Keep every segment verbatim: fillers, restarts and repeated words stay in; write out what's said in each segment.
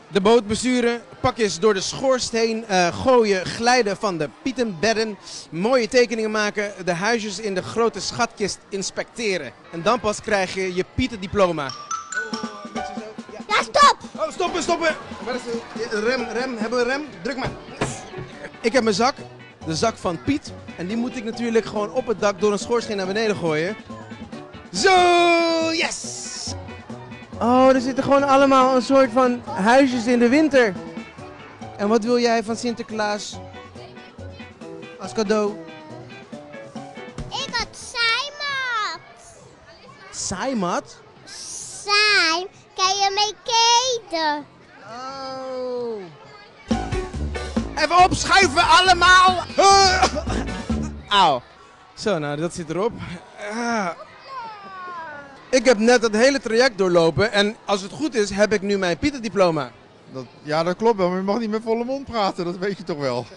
De boot besturen, pakjes door de schoorsteen uh, gooien, glijden van de pietenbedden, mooie tekeningen maken, de huisjes in de grote schatkist inspecteren. En dan pas krijg je je pietendiploma. Ja, stop! Oh, stoppen, stoppen! Waar is de rem, rem? Hebben we een rem? Druk maar. Ik heb mijn zak, de zak van Piet. En die moet ik natuurlijk gewoon op het dak door een schoorsteen naar beneden gooien. Zo, yes! Oh, er zitten gewoon allemaal een soort van huisjes in de winter. En wat wil jij van Sinterklaas? Als cadeau? Ik had Saimat. Saimat? Saim, kan je mee keten? Oh. Even opschuiven allemaal! Auw. Zo, nou, dat zit erop. Ah. Ik heb net het hele traject doorlopen en als het goed is, heb ik nu mijn pietendiploma. Dat, ja, dat klopt wel, maar je mag niet met volle mond praten, dat weet je toch wel.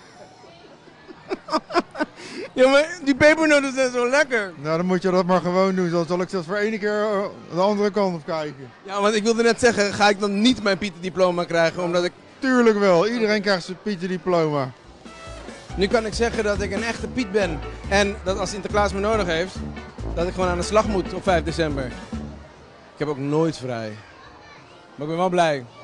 Ja, maar die pepernoten zijn zo lekker. Nou, dan moet je dat maar gewoon doen, dan zal ik zelfs voor ene keer de andere kant op kijken. Ja, want ik wilde net zeggen, ga ik dan niet mijn pietendiploma krijgen, omdat ik... Tuurlijk wel, iedereen krijgt zijn pietendiploma. Nu kan ik zeggen dat ik een echte Piet ben en dat als Sinterklaas me nodig heeft, dat ik gewoon aan de slag moet op vijf december. Ik heb ook nooit vrij. Maar ik ben wel blij.